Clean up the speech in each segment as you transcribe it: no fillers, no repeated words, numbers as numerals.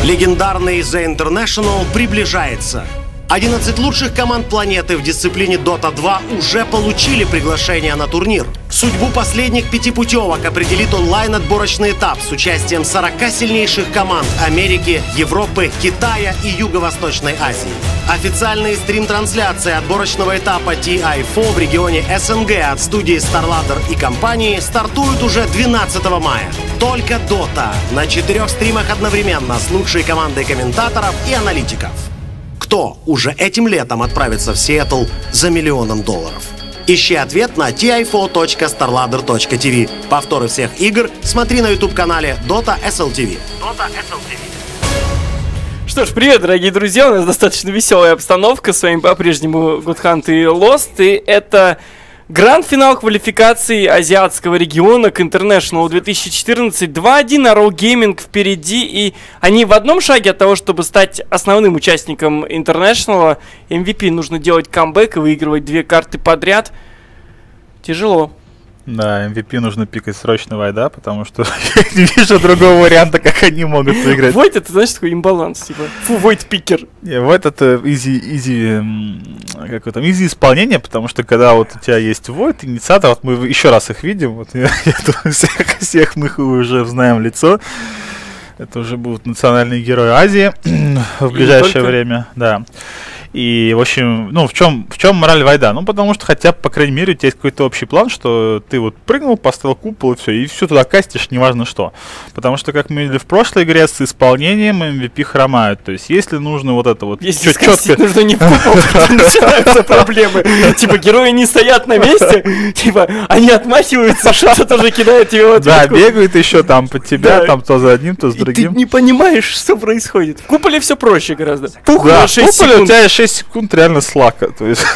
Легендарный The International приближается. 11 лучших команд планеты в дисциплине Dota 2 уже получили приглашение на турнир. Судьбу последних 5 путевок определит онлайн-отборочный этап с участием 40 сильнейших команд Америки, Европы, Китая и Юго-Восточной Азии. Официальные стрим-трансляции отборочного этапа TI4 в регионе СНГ от студии StarLadder и компании стартуют уже 12 мая. Только Dota на 4 стримах одновременно с лучшей командой комментаторов и аналитиков. Кто уже этим летом отправится в Сиэтл за $1 миллион? Ищи ответ на ti4.starladder.tv. Повторы всех игр смотри на YouTube-канале Dota SLTV. Что ж, привет, дорогие друзья, у нас достаточно веселая обстановка, с вами по-прежнему Godhunt и Lost, и это гранд-финал квалификации азиатского региона к International 2014. 2-1 на Raw Gaming впереди, и они в одном шаге от того, чтобы стать основным участником International. MVP нужно делать камбэк и выигрывать 2 карты подряд. Тяжело. Да, MVP нужно пикать срочно Вайда, потому что я не вижу другого варианта, как они могут выиграть. Войд это, значит, такой имбаланс, типа. Фу, Войд пикер. Войд это изи исполнение, потому что когда вот у тебя есть Войд, инициатор, вот мы еще раз их видим, вот я думаю, всех мы уже знаем лицо. Это уже будут национальные герои Азии в ближайшее время, да. И, в общем, в чем мораль Вайда? Ну, потому что хотя бы, по крайней мере, у тебя есть какой-то общий план, что ты вот прыгнул, поставил купол и все туда кастишь, неважно что. Потому что, как мы видели в прошлой игре, с исполнением MVP хромают. То есть, если нужно вот это вот... Если скастить нужно не в купол, начинаются проблемы. Типа, герои не стоят на месте, типа, они отмахиваются, что-то тоже кидают тебе в ответку. Да, бегают еще там под тебя, там то за одним, то с другим. И ты не понимаешь, что происходит. В куполе все проще гораздо. Да, в куполе у тебя 6 секунд реально слака. То есть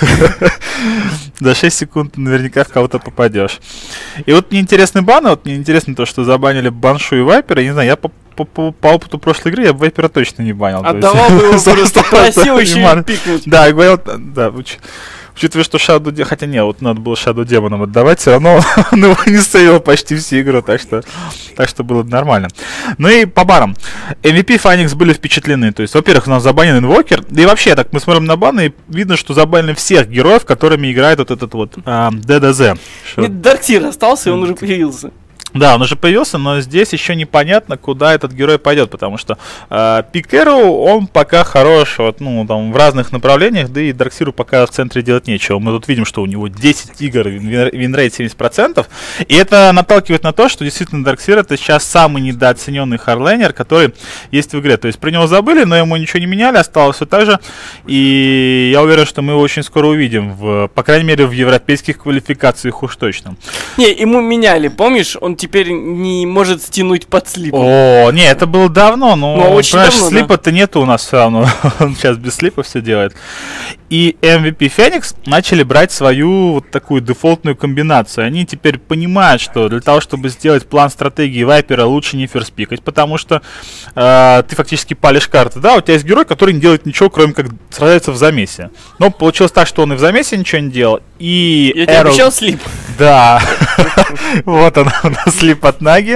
за 6 секунд наверняка в кого-то попадешь. И вот мне интересный бан, мне интересно то, что забанили Баншу и Вайпера. Я не знаю, я по опыту прошлой игры я Вайпера точно не банил. Отдавал бы его просто, просил еще пикнуть. Да, я говорил, да, учитывая, что Shadow... Хотя нет, вот надо было Shadow демонам отдавать, все равно он его не стоял почти всю игру, так что было нормально. Ну и по барам. MVP Phoenix были впечатлены. То есть, во-первых, у нас забанен инвокер. Да и вообще, так мы смотрим на баны, и видно, что забанили всех героев, которыми играет вот этот вот DDZ. Дарксир остался, и он уже появился. Да, он уже появился, но здесь еще непонятно, куда этот герой пойдет, потому что Пикеру, он пока хорош, вот, там в разных направлениях, да и Дарксиру пока в центре делать нечего. Мы тут видим, что у него 10 игр, винрейт 70%, и это наталкивает на то, что действительно Дарксир это сейчас самый недооцененный харлейнер, который есть в игре. То есть про него забыли, но ему ничего не меняли, осталось все так же, и я уверен, что мы его очень скоро увидим, по крайней мере, в европейских квалификациях уж точно. Не, ему меняли, помнишь, он теперь не может стянуть под слипом. О, не, это было давно, но очень давно, слипа-то нету у нас все равно. Он сейчас без слипа все делает. И MVP Phoenix начали брать свою вот такую дефолтную комбинацию. Они теперь понимают, что для того, чтобы сделать план стратегии Вайпера, лучше не ферспикать, потому что ты фактически палишь карты. Да, у тебя есть герой, который не делает ничего, кроме как сражается в замесе. Но получилось так, что он и в замесе ничего не делал. И я тебе обещал слип. Да. Вот он у нас слип от Наги.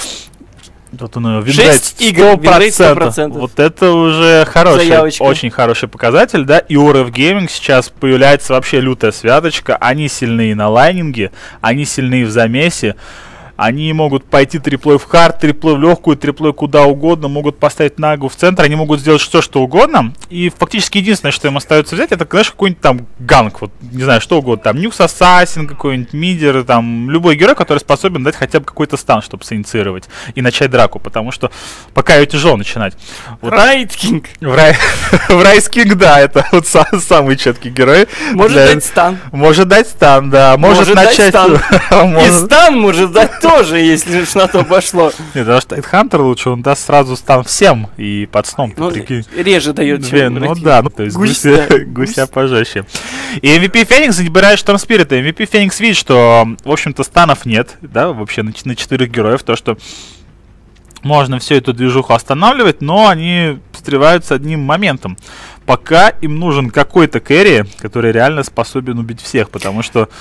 Тут он винрейт 100%. Вот это уже хороший, очень хороший показатель, да. И у RF Gaming сейчас появляется вообще лютая святочка. Они сильные на лайнинге, они сильные в замесе. Они могут пойти триплой в хард, триплой в легкую, триплой куда угодно, могут поставить Нагу в центр, они могут сделать что угодно. И фактически единственное, что им остается взять, это, конечно, какой-нибудь там ганг, вот, не знаю, что угодно, там, Нюкс Ассасин, какой-нибудь Мидер, там, любой герой, который способен дать хотя бы какой-то стан, чтобы синициировать и начать драку, потому что пока ее тяжело начинать. Вот. Райт Кинг. В Райт Кинг, да, это вот самый четкий герой. Может дать стан. Может дать стан, да. Может начать... И стан может дать тоже, если уж на то пошло. Нет, потому что Хантер лучше, он даст сразу стан всем и под сном. Реже дает, чем ну да, то есть гуся пожестче. И MVP Phoenix забирает Storm Spirit. MVP Phoenix видит, что, в общем-то, станов нет, да, вообще на 4 героев, то, что можно всю эту движуху останавливать, но они встревают с одним моментом. Пока им нужен какой-то кэрри, который реально способен убить всех, потому что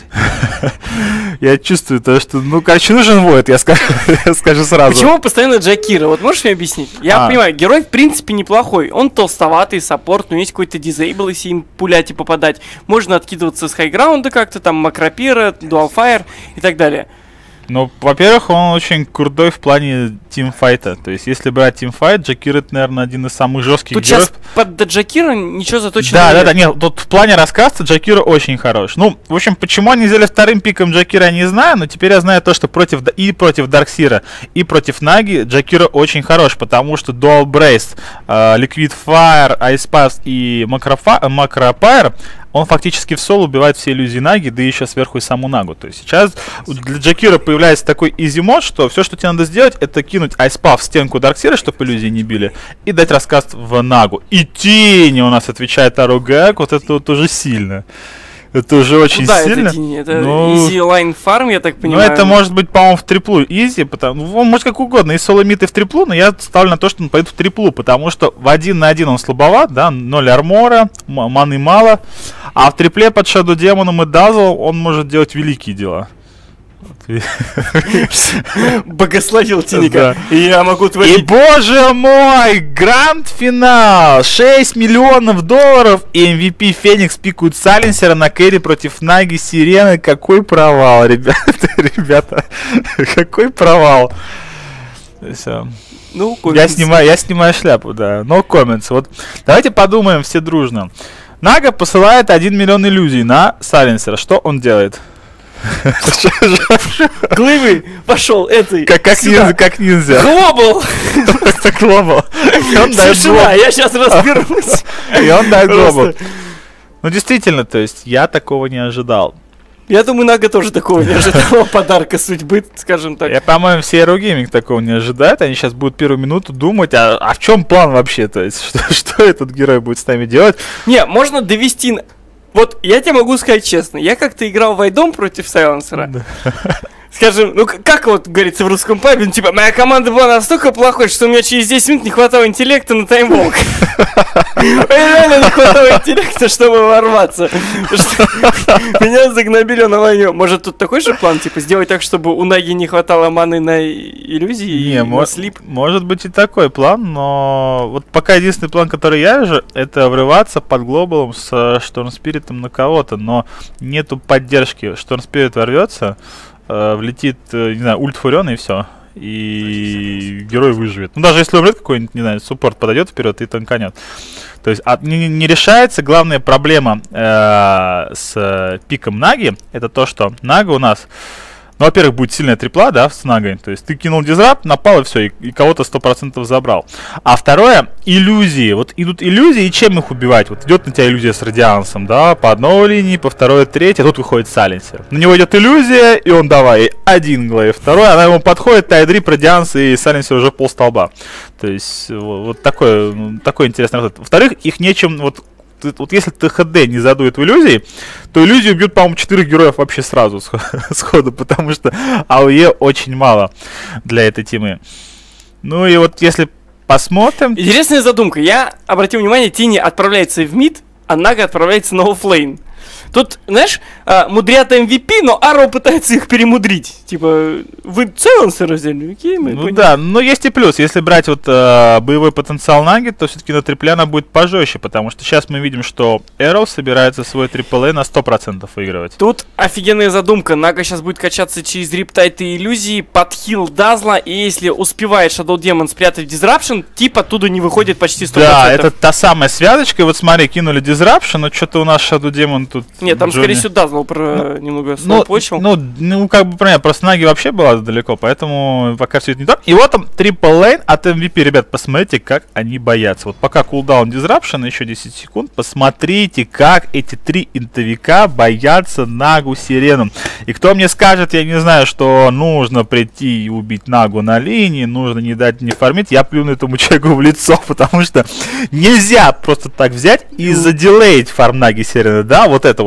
Я чувствую то, что, ну, короче, нужен Void, я скажу сразу. Почему постоянно Джакира? Вот можешь мне объяснить? Я понимаю, герой, в принципе, неплохой. Он толстоватый, саппорт, но есть какой-то дизейбл, если им пулять и попадать. Можно откидываться с хайграунда как-то, там, макропира, дуалфайр и так далее. Ну, во-первых, он очень крутой в плане тимфайта. То есть, если брать тимфайт, Джакир это, наверное, один из самых жестких тут героев. Тут сейчас под Джакира ничего заточено нет. Да, нет, тут в плане раскаста Джакир очень хорош. Ну, в общем, почему они взяли вторым пиком Джакира, я не знаю, но теперь я знаю то, что против Дарксира, и против Наги Джакира очень хорош, потому что Dual Brace, Liquid Fire, Ice Pass и Macropire, он фактически в соло убивает все иллюзии Наги, да и еще сверху и саму Нагу. То есть сейчас для Джакира появляется такой изи мод, что все, что тебе надо сделать, это кинуть айспав в стенку Дарксира, чтобы иллюзии не били, и дать раскаст в Нагу. И тени у нас отвечает Аругак, вот это вот уже сильно. Это уже очень сильно. Это easy line farm, я так понимаю. Ну, это может быть, по-моему, в триплу easy, потому, может как угодно, и соло-мид, и в триплу, но я ставлю на то, что он пойдет в триплу, потому что в 1 на 1 он слабоват, да, 0 армора, маны мало, а в трипле под Shadow Демоном и Dazzle он может делать великие дела. Богословил Тиника. Да. И я могу творить. И, боже мой, гранд-финал! 6 миллионов долларов и MVP Феникс пикают Сайленсера на кэрри против Наги Сирены. Какой провал, ребята. Какой провал. Ну, я снимаю шляпу, да. No comments. Вот давайте подумаем все дружно. Нага посылает 1 миллион иллюзий на Сайленсера. Что он делает? Глыбый пошел этой. Как ниндзя. Глобал! Глобал. Тишина, я сейчас разберусь. И он дает глобал. Ну действительно, то есть я такого не ожидал. Я думаю, Нага тоже такого не ожидала, подарка судьбы, скажем так. Я, по-моему, все Eurogaming такого не ожидают. Они сейчас будут первую минуту думать, а в чем план вообще? То есть, что этот герой будет с нами делать? Не, можно довести... Вот я тебе могу сказать честно, я как-то играл в Айдом против Сайленсера. Да. Скажем, ну как вот говорится в русском пабе, ну типа, моя команда была настолько плохой, что у меня через 10 минут не хватало интеллекта на таймволк. Реально не хватало интеллекта, чтобы ворваться. Меня загнобили на войне. Может тут такой же план, типа, сделать так, чтобы у Наги не хватало маны на иллюзии и на слип? Может быть и такой план, но вот пока единственный план, который я вижу, это врываться под глобалом с Штормспиритом на кого-то, но нету поддержки. Штормспирит ворвется, влетит, не знаю, ульт Фуриона и все. И герой выживет. Ну, даже если умрет какой-нибудь, не знаю, суппорт подойдет вперед и танканет. То есть не решается. Главная проблема с пиком Наги, это то, что Нага у нас, ну, во-первых, будет сильная трипла, да, с Нагой. То есть ты кинул дизрапт, напал и все, и кого-то 100% забрал. А второе, иллюзии. Вот идут иллюзии, и чем их убивать? Вот идет на тебя иллюзия с радиансом, да, по одной линии, по второй, третьей, а тут выходит Сайленсер. На него идет иллюзия, и он давай, один глейв, второй, она ему подходит, тайдрип, радианс, и Сайленсер уже полстолба. То есть вот такой интересный расклад. Во-вторых, их нечем, вот если ТХД не задует в иллюзии, то иллюзию бьют, по-моему, 4 героев вообще сразу сходу, потому что АОЕ очень мало для этой темы. Ну и вот если посмотрим... Интересная задумка. Я обратил внимание, Тини отправляется в мид, а Нага отправляется на оффлейн. Тут, знаешь, мудрят MVP, но Арроу пытается их перемудрить. Типа, вы Сайленсера взяли, окей, мы поняли. Да, но есть и плюс. Если брать вот боевой потенциал Наги, то все-таки на трипле она будет пожестче, потому что сейчас мы видим, что Arrow собирается свой AAA на 100% выигрывать. Тут офигенная задумка. Нага сейчас будет качаться через Риптайт и иллюзии под хил Дазла, и если успевает Shadow Demon спрятать Disruption, тип оттуда не выходит почти 100%. Да, это та самая связочка. И вот смотри, кинули Disruption, но что-то у нас Shadow Demon тут... Нет, там, скорее всего, Dazzle немного слоупочил. Ну, как бы, понятно, просто Наги вообще была далеко, поэтому пока все это не так. И вот там трипл лейн от MVP, ребят, посмотрите, как они боятся. Вот пока кулдаун Disruption, еще 10 секунд, посмотрите, как эти 3 интовика боятся Нагу Сирену. И кто мне скажет, я не знаю, что нужно прийти и убить Нагу на линии, нужно не дать не фармить, я плюну этому человеку в лицо, потому что нельзя просто так взять и задилеить фарм Наги Сирены, да, вот это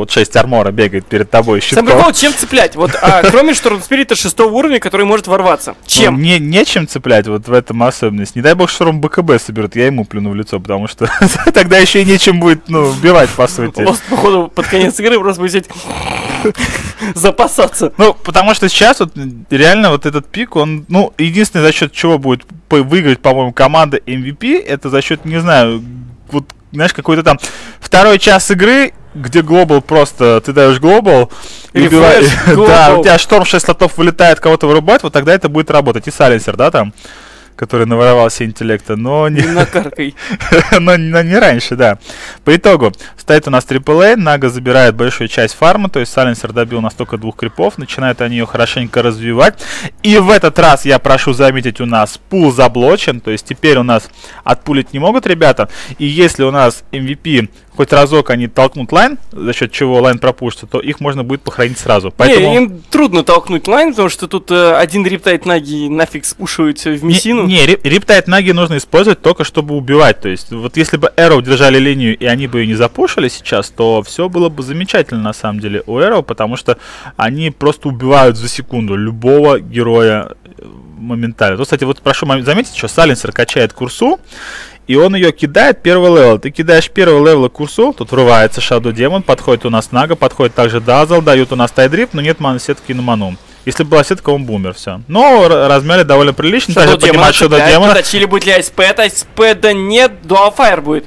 вот 6 армора бегает перед тобой щитком. Сам прикол, чем цеплять? Вот, кроме Штормспирита 6-го уровня, который может ворваться. Чем? Ну, нечем цеплять, вот в этом особенность. Не дай бог Шторм БКБ соберут, я ему плюну в лицо, потому что тогда еще и нечем будет, ну, убивать, по сути. Лост, походу, под конец игры просто будет запасаться. Ну, потому что сейчас вот реально вот этот пик, он, ну, единственное, за счет чего будет выиграть, по-моему, команда MVP, это за счет, не знаю, вот, знаешь, какой-то там второй час игры, где глобал просто, ты даешь глобал, да, у тебя Шторм 6 слотов вылетает, кого-то вырубает, вот тогда это будет работать. И Сайленсер, да, там, который наворовал все интеллекта, но не... накаркай. но не раньше, да. По итогу, стоит у нас AAA, Нага забирает большую часть фарма, то есть Сайленсер добил настолько 2 крипов, начинают они ее хорошенько развивать. И в этот раз, я прошу заметить, у нас пул заблочен, то есть теперь у нас отпулить не могут ребята. И если у нас MVP хоть разок они толкнут лайн, за счет чего лайн пропустится, то их можно будет похоронить сразу. Поэтому... Не, им трудно толкнуть лайн, потому что тут один Рептайт Наги нафиг спушивают в Мессину. Не, Рептайт Наги нужно использовать только чтобы убивать. То есть, вот если бы Arrow держали линию и они бы ее не запушили сейчас, то все было бы замечательно на самом деле у Arrow, потому что они просто убивают за секунду любого героя моментально. То, кстати, вот прошу заметить, что Сайленсер качает курсу, и он ее кидает первый левел. Ты кидаешь первый левел курсу, тут врывается Shadow Demon, подходит у нас Нага, подходит также Dazzle, дают у нас тайдрип, но нет сетки на ману. Если была сетка, он бы умер, все. Но размяли довольно прилично. Shadow Demon. Заточили будет ли Айспэд? Айспэда нет, Dual Fire будет.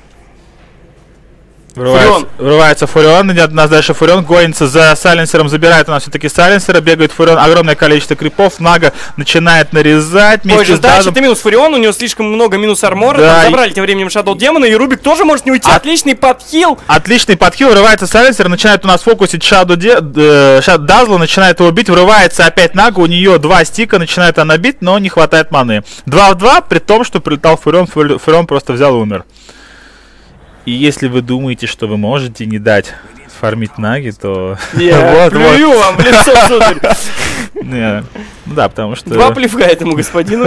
Врывается Фурион, идет у нас дальше Фурион, гонится за Сайленсером, забирает у нас все-таки Сайленсера, бегает Фурион, огромное количество крипов, Нага начинает нарезать. Позже, дальше это минус Фурион, у него слишком много минус армора, да, забрали тем временем Shadow Демона, и Рубик тоже может не уйти, отличный подхил. Отличный подхил, врывается Сайленсер, начинает у нас фокусить Dazzle, начинает его бить, врывается опять Нага, у нее 2 стика, начинает она бить, но не хватает маны. 2 в 2, при том, что прилетал Фурион, Фурион просто взял и умер. И если вы думаете, что вы можете не дать фармить Наги, то... Я плюю вам в лицо, сударь. Да, потому что... 2 плевка этому господину.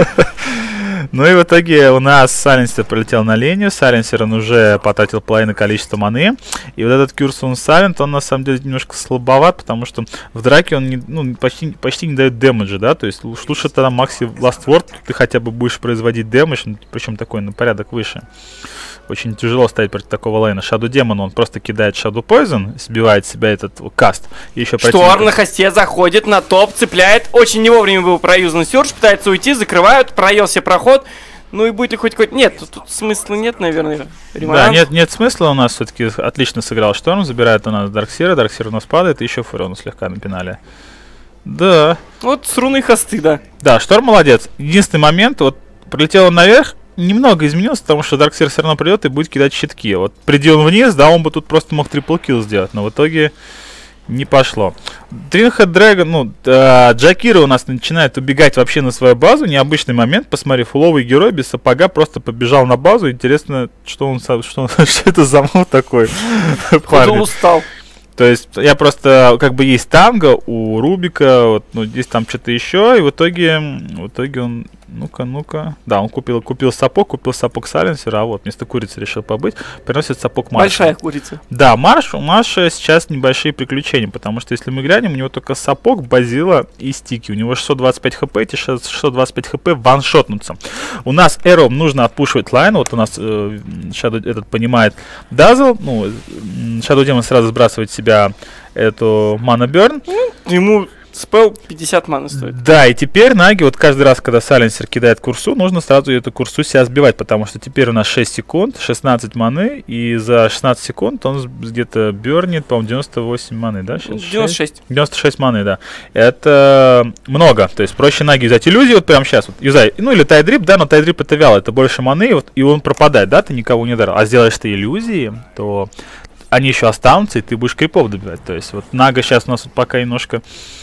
Ну и в итоге у нас Сайленсер прилетел на линию, Сайленсер он уже потратил половину количества маны. И вот этот Curse on Silent, он на самом деле немножко слабоват, потому что в драке он почти не дает дэмэджа, да, то есть лучше тогда Макси Last Word, ты хотя бы будешь производить дэмэдж, причем такой на порядок выше. Очень тяжело стоять против такого лайна. Shadow Demon, он просто кидает Shadow Poison, сбивает себя этот каст. И еще Шторм на хосте заходит на топ, цепляет. Очень не вовремя был проюзан Сёрж, пытается уйти, закрывают, проел себе проход. Ну и будет ли хоть какой-то... Нет, тут смысла нет, наверное. Да, нет смысла. У нас все-таки отлично сыграл Шторм, забирает у нас Дарксира у нас падает, и еще Фурион слегка на пенале. Да. Вот с руной хосты, да. Да, Шторм молодец. Единственный момент, вот прилетел он наверх, немного изменился, потому что Дарксир все равно придет и будет кидать щитки. Вот приди он вниз, да, он бы тут просто мог трипл-килл сделать, но в итоге не пошло. Тринхед Дрэгон, ну, Джакира у нас начинает убегать вообще на свою базу. Необычный момент, посмотри, фуловый герой без сапога просто побежал на базу. Интересно, что это за мув такой. Он устал. То есть я просто, как бы есть танго у Рубика, вот, ну здесь там что-то еще, и в итоге он, ну-ка, да, он купил сапог Сайленсера, а вот вместо курицы решил побыть, приносит сапог Марша. Большая курица. Да, у Марша сейчас небольшие приключения, потому что если мы глянем, у него только сапог, базила и стики, у него 625 хп, эти 625 хп ваншотнутся. У нас Arrow нужно отпушивать лайн, вот у нас Shadow этот понимает Dazzle, ну, Shadow Demon сразу сбрасывает себе эту Mana Burn. Ему спел 50 маны стоит. Да, и теперь Наги, вот каждый раз, когда Сайленсер кидает курсу, нужно сразу эту курсу себя сбивать, потому что теперь у нас 6 секунд, 16 маны, и за 16 секунд он где-то бернет, по-моему, 98 маны, да? 96. 96 маны, да. Это много, то есть проще Наги взять иллюзии, вот прямо сейчас, вот, юзай, ну или тайдрип, да, но тайдрип это вяло, это больше маны, вот, и он пропадает, да, ты никого не дарил. А сделаешь ты иллюзии, то они еще останутся, и ты будешь крипов добивать. То есть вот Нага сейчас у нас вот пока немножко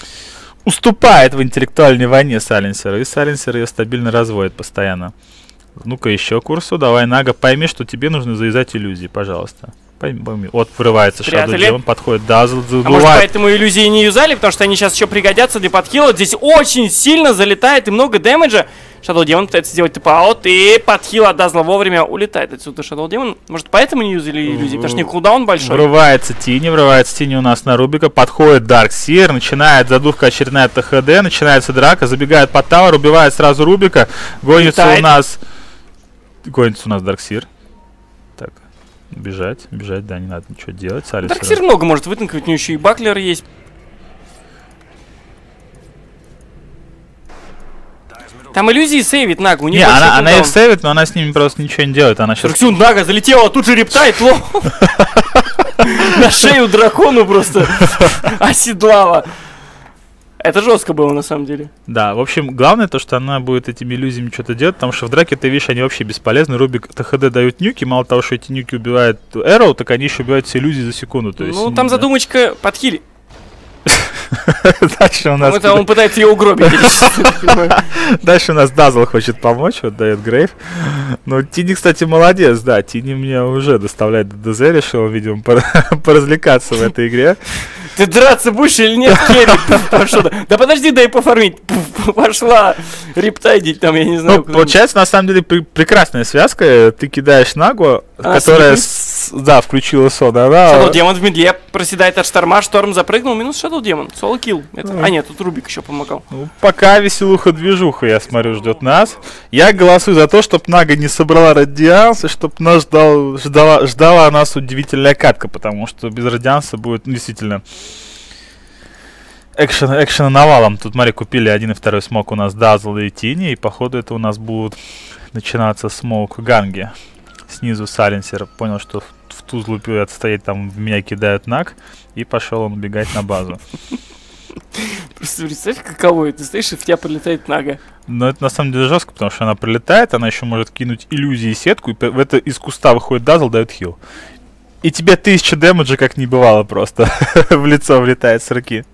уступает в интеллектуальной войне Сайленсера, и Сайленсер ее стабильно разводит постоянно. Ну-ка еще курсу, давай, Нага, пойми, что тебе нужно завязать иллюзии, пожалуйста. пойми. Вот вырывается Shadow Demon, подходит Дазл, забывает. А может поэтому иллюзии не юзали, потому что они сейчас еще пригодятся для подхила. Здесь очень сильно залетает и много дэмэджа. Shadow Demon пытается сделать тэп-аут, и подхил от Дазла вовремя улетает отсюда Shadow Demon. Может поэтому не юзали иллюзии, потому что не кулдаун большой. Врывается Тини у нас на Рубика, подходит Darkseer, начинает задувка очередная ТХД, начинается драка, забегает под тауэр, убивает сразу Рубика, гонится у нас Darkseer. Так, бежать, да, не надо ничего делать. Darkseer много может вытанковать, у него еще и баклер есть. Там иллюзии сейвит Нагу. Не, она их сейвит, но она с ними просто ничего не делает. Она сейчас... Тарксюн, Нага залетела, тут же рептайт, на шею дракону просто оседлала. Это жестко было на самом деле. Да, в общем, главное то, что она будет этими иллюзиями что-то делать, потому что в драке, ты видишь, они вообще бесполезны. Рубик ТХД дают нюки, мало того, что эти нюки убивают Arrow, так они еще убивают все иллюзии за секунду. То есть, ну, там задумочка подхили. Дальше у нас... Он пытается ее угробить. Дальше у нас Дазл хочет помочь, вот дает Грейв. Ну, Тини, кстати, молодец, да. Тини меня уже доставляет до ДЗ, решил, видимо, поразвлекаться в этой игре. Ты драться будешь или нет, Керри? Да подожди, дай пофармить. Пошла рептайдить там, я не знаю. Ну, получается, на самом деле, прекрасная связка. Ты кидаешь Нагу, которая, да, включила сон. Shadow Demon в медле проседает от шторма, шторм запрыгнул, минус Shadow Demon. Соло килл. А нет, тут Рубик еще помогал. Ну, пока веселуха-движуха, я смотрю, ждет нас. Я голосую за то, чтобы Нага не собрала радианс, и чтобы нас ждала нас удивительная катка, потому что без радианса будет, ну, действительно... Экшена навалом. Тут, смотри, купили один и второй смок у нас Дазл и Тини, и походу это у нас будут начинаться смок Ганги. Снизу Сайленсер понял, что в Тузлу пьет стоять, там в меня кидают Наг, и пошел он убегать на базу. Просто представь, каково это, стоишь, и в тебя прилетает Нага. Но это на самом деле жестко, потому что она прилетает, она еще может кинуть иллюзии и сетку, и в это из куста выходит Дазл, дает хил. И тебе 1000 дэмэджа как не бывало просто в лицо влетает с руки.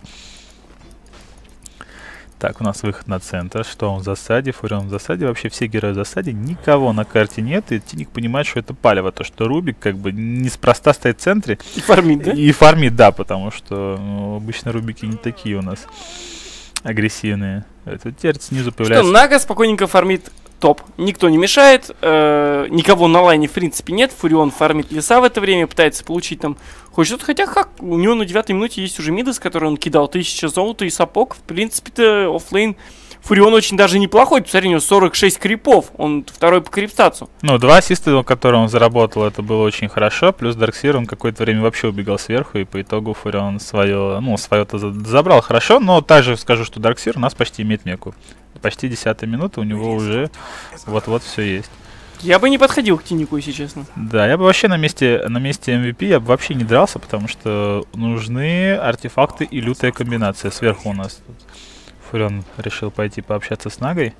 Так, у нас выход на центр. Что он в засаде? Фурион в засаде. Вообще все герои в засаде. Никого на карте нет. И Тиник понимает, что это палево. То, что Рубик как бы неспроста стоит в центре. И фармит, да? И фармит, да, потому что обычно Рубики не такие у нас агрессивные. Это теперь снизу появляется... Что, Нага спокойненько фармит топ. Никто не мешает. Никого на лайне в принципе нет. Фурион фармит леса в это время. Пытается получить там хоть что-то. Хотя у него на 9-й минуте есть уже Мидас, который он кидал 1000 золота и сапог. В принципе-то оффлейн Фурион очень даже неплохой. Посмотри, у него 46 крипов. Он второй по криптацу. Ну, 2 ассиста, которые он заработал, это было очень хорошо. Плюс Дарксир, он какое-то время вообще убегал сверху. И по итогу Фурион свое-то забрал хорошо. Но также скажу, что Дарксир у нас почти имеет меку. Почти 10-я минута, у него уже вот-вот все есть. Я бы не подходил к Тинику, если честно. Да, я бы вообще на месте MVP я бы вообще не дрался, потому что нужны артефакты и лютая комбинация. Сверху у нас тут Фурион решил пойти пообщаться с Нагой.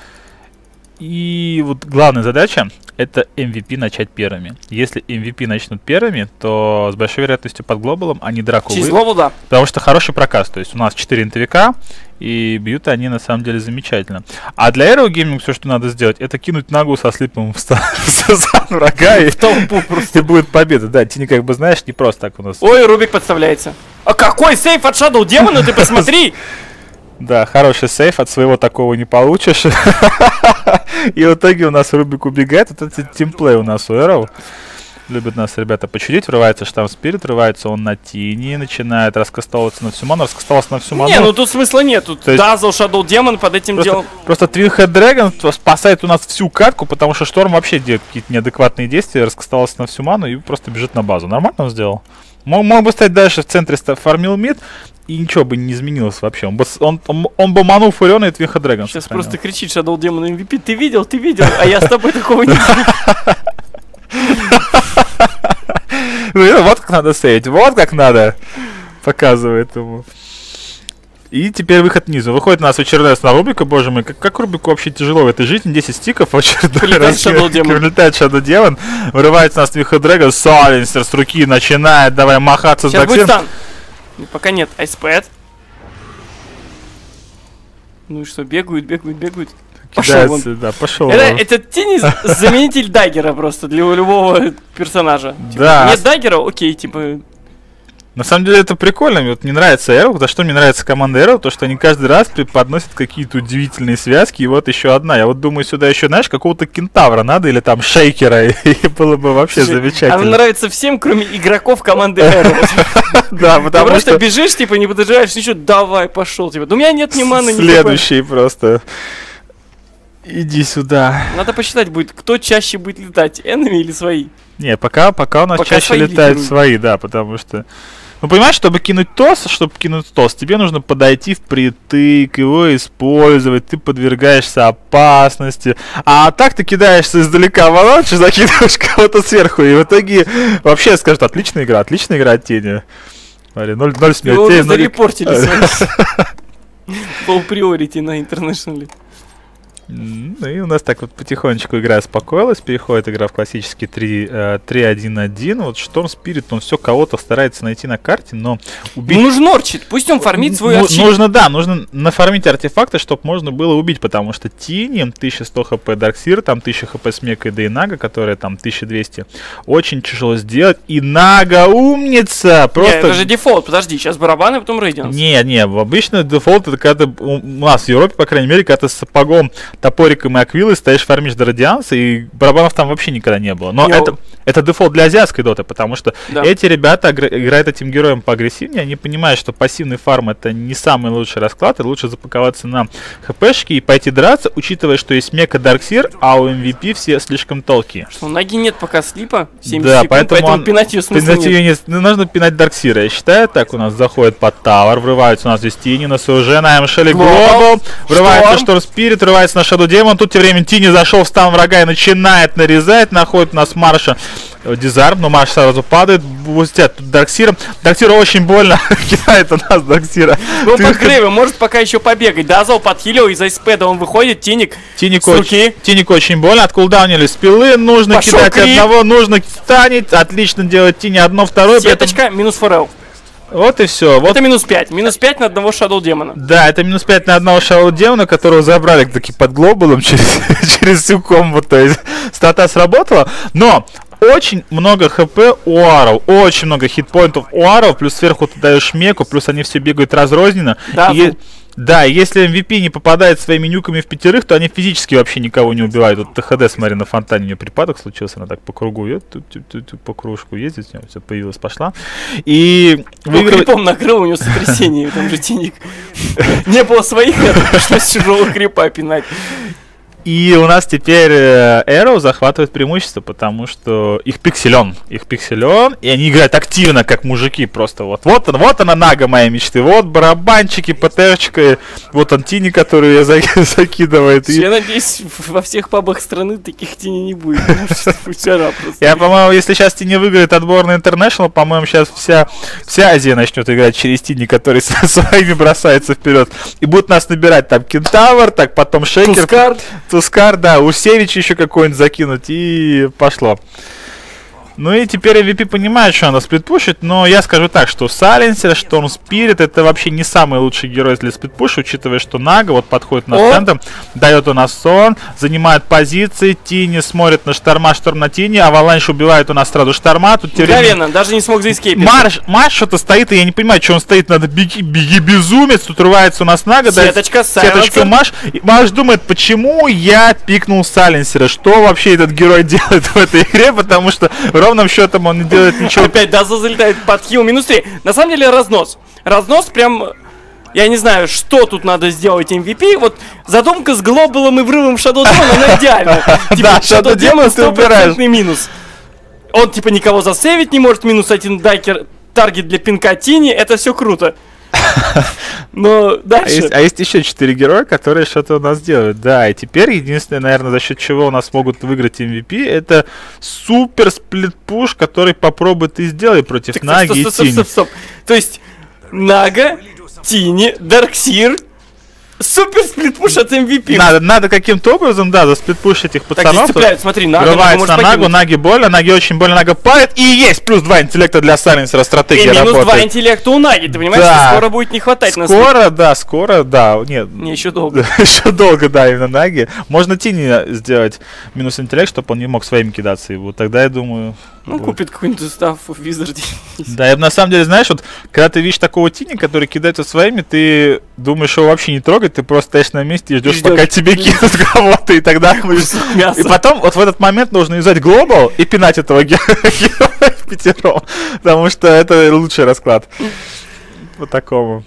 И вот главная задача — это MVP начать первыми. Если MVP начнут первыми, то с большой вероятностью под глобалом они драку выиграют. Да. Потому что хороший прокаст. То есть у нас 4 интовика, и бьют они на самом деле замечательно. А для Arrow Gaming все, что надо сделать, это кинуть Нагу со слипом в стан врага, и будет победа. Да, Тини, как бы знаешь, не просто так у нас. Ой, Рубик подставляется. А какой сейф от Shadow Demon, ты посмотри! Да, хороший сейф, от своего такого не получишь. И в итоге у нас Рубик убегает. Вот это тимплей у нас у Arrow. Любят нас ребята почудить. Врывается штамм Спирит, врывается он на Тини, начинает раскастовываться на всю ману. Раскастовался на всю ману. Не, ну тут смысла нет. Тут Дазл, Shadow Demon под этим делом. Просто Twin Head Dragon спасает у нас всю катку, потому что Шторм вообще делает какие-то неадекватные действия. Раскастовался на всю ману и просто бежит на базу. Нормально он сделал? Мог бы стать дальше в центре, фармил мид, и ничего бы не изменилось вообще. Он бы манул Фуриона и Twin Head Dragon. Сейчас сохранил. Просто кричит Shadow Demon MVP. Ты видел, а я с тобой такого не видел. Вот как надо сейвить, вот как надо. Показывает ему. И теперь выход внизу. Выходит у нас очередной раз на Рубика. Боже мой, как Рубику вообще тяжело в этой жизни. 10 стиков, очередной раз прилетает Shadow Demon. Вырывается у нас Twin Head Dragon. Сайленсер с руки начинает. Давай махаться с Дарксиром. Пока нет, Айспэд. Ну и что, бегают. кидается, да, пошел. Это Тини заменитель даггера просто для любого персонажа. Да. Нет даггера, окей, типа... На самом деле это прикольно, мне вот не нравится Arrow, за что мне нравится команда Arrow, то что они каждый раз подносят какие-то удивительные связки, и вот еще одна. Я вот думаю, сюда еще, знаешь, какого-то кентавра надо, или там шейкера, и было бы вообще замечательно. Она нравится всем, кроме игроков команды Arrow. Да, потому что... Ты просто бежишь, типа, не подъезжаешь, ничего, давай, пошел, типа, у меня нет ни маны, ни следующий просто... Иди сюда. Надо посчитать будет, кто чаще будет летать, enemy или свои. Не, пока у нас чаще летают свои, да, потому что... Ну, понимаешь, чтобы кинуть тос, тебе нужно подойти впритык, его использовать, ты подвергаешься опасности. А так ты кидаешься издалека в аванчу, закидываешь кого-то сверху, и в итоге вообще скажут, отличная игра от тени. Смотри, 0 смертей. Его зарепортили Low priority на интернешнале. Ну и у нас так вот потихонечку игра успокоилась, переходит игра в классический 3-1-1. Вот Шторм Спирит, он все кого-то старается найти на карте, но убить... Ну, нужно орчить, пусть он фармит свой арчит. Нужно нафармить артефакты, чтобы можно было убить, потому что Тини, 1100 хп Дарксир, там 1000 хп Смека и Нага, которая там 1200, очень тяжело сделать. И Нага умница! Просто... Нет, это же дефолт, подожди, сейчас барабаны, потом Рейдианс. Не, обычно дефолт это когда ты, у нас в Европе, по крайней мере, когда ты с сапогом, топориком и аквилой стоишь, фармишь до радианса, и барабанов там вообще никогда не было. Но это дефолт для азиатской доты, потому что эти ребята играют этим героем поагрессивнее, они понимают, что пассивный фарм это не самый лучший расклад, и лучше запаковаться на хпшки и пойти драться, учитывая, что есть Мека Дарксир, а у MVP все слишком толкие. Что, у Наги нет пока слипа, 70 да, секунд, поэтому пинать ее смысла нет. Нужно пинать Дарксира, я считаю. Так, у нас заходит под тавер, врываются у нас здесь Тини, на СУЖ, на Мшелли Глобал, врывается Шторм Спирит, врывается на Shadow Demon. Тут тем временем Тини зашел в стан врага и начинает нарезать, находит у нас Марша дизарм, но Марш сразу падает, бустят тут Дарксиром. Дарксира очень больно кидает у нас Дарксира. Ну, по криве, может пока еще побегать. Дазл подхилил, из айспеда он выходит, Тиник с руки. Тиник очень больно, откулдаунили спилы, нужно пошел кидать крип. Одного, нужно станет, отлично делать Тини одно, второе. Сеточка, минус форел. Вот и все. Вот. Это минус 5. Минус 5 на одного Shadow Демона. Да, это минус 5 на одного Shadow Демона, которого забрали таки под глобалом через всю комбо. То есть стата сработала. Но очень много хп у аров, очень много хитпоинтов у аров, плюс сверху ты даешь меку, плюс они все бегают разрозненно. Да, если MVP не попадает своими нюками в пятерых, то они физически вообще никого не убивают. Вот ТХД, смотри, на фонтане у нее припадок случился, она так по кругу по кружку ездит, у нее все появилась, пошла. И крипом накрыл, у нее сотрясение, там же Тиник. Не было своих, пришлось с чужого крипа пинать. И у нас теперь Arrow захватывает преимущество, потому что их пик силен, и они играют активно, как мужики, просто вот она Нага моей мечты, вот барабанчики, ПТРчика, вот он Тини, которую я закидывает. Я надеюсь, во всех пабах страны таких Тини не будет, Я, по-моему, если сейчас Тини выиграет отбор на International, по-моему, сейчас вся Азия начнет играть через Тини, который своими бросается вперед, и будут нас набирать там Кентавр, так потом Шейкер, Тускар, да, Усевич еще какой-нибудь закинуть, и пошло. Ну и теперь MVP понимает, что она сплитпушит, но я скажу так, что Сайленсер, Шторм Спирит это вообще не самый лучший герой для сплитпуша, учитывая, что Нага вот подходит на центр, дает у нас сон, занимает позиции, Тини смотрит на Шторма, Шторм на Тини, Аваланш убивает у нас сразу Шторма. Тут мгновенно, даже не смог заэскейпить. Марш что-то стоит, и я не понимаю, что он стоит, надо беги безумец, тут рывается у нас Нага, сеточка Маш, и Маш думает, почему я пикнул Сайленсера, что вообще этот герой делает в этой игре, потому что ровным счетом он не делает ничего. Опять Дазл залетает под хил, минус 3. На самом деле разнос прям... Я не знаю, что тут надо сделать MVP. Вот задумка с глобалом и врывом Shadow Demon, она идеальна. Да, Shadow Demon 100% минус. Он типа никого засейвить не может, минус 1 дайкер, таргет для пинка Тини, это все круто. Но дальше... А есть еще 4 героя, которые что-то у нас делают. Да, и теперь единственное, наверное, за счет чего у нас могут выиграть MVP, это супер сплит-пуш, который попробует и сделать против Наги и Тини. Стоп. То есть Нага, Тини, Дарксир, Супер сплитпуш от MVP. Надо каким-то образом, да, засплитпушить этих пацанов. Так, смотри, врывается на Нагу, Наги больно, Наги очень больно, Нага падает. И есть плюс 2 интеллекта для Сайленсера, стратегия работает. И минус 2 интеллекта у Наги, ты понимаешь, что скоро будет не хватать на Скоро, да. Нет, еще долго. Еще долго, да, именно Наги. Можно Тини сделать минус интеллект, чтобы он не мог своими кидаться его. Тогда, я думаю... Ну, купит какой-нибудь устав в Визарде. Да, я на самом деле, знаешь, вот, когда ты видишь такого Тини, который кидается своими, ты думаешь его вообще не трогать, ты просто стоишь на месте и ждешь, пока тебе кинут кого-то, и тогда... И потом, вот в этот момент нужно юзать глобал и пинать этого героя пятером, потому что это лучший расклад. По такому.